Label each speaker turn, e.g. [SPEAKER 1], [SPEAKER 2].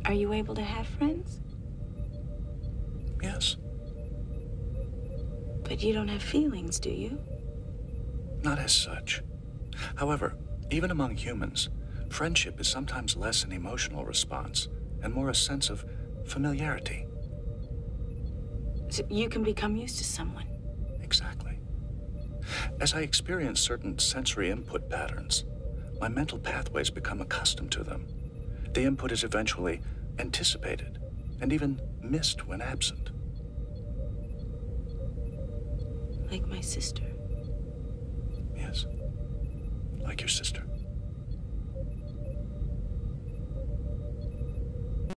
[SPEAKER 1] Are you able to have friends?
[SPEAKER 2] Yes.
[SPEAKER 1] But you don't have feelings, do you?
[SPEAKER 2] Not as such. However, even among humans, friendship is sometimes less an emotional response and more a sense of familiarity.
[SPEAKER 1] So you can become used to someone.
[SPEAKER 2] Exactly. As I experience certain sensory input patterns, my mental pathways become accustomed to them. The input is eventually anticipated and even missed when absent.
[SPEAKER 1] Like my sister.
[SPEAKER 2] Yes, like your sister.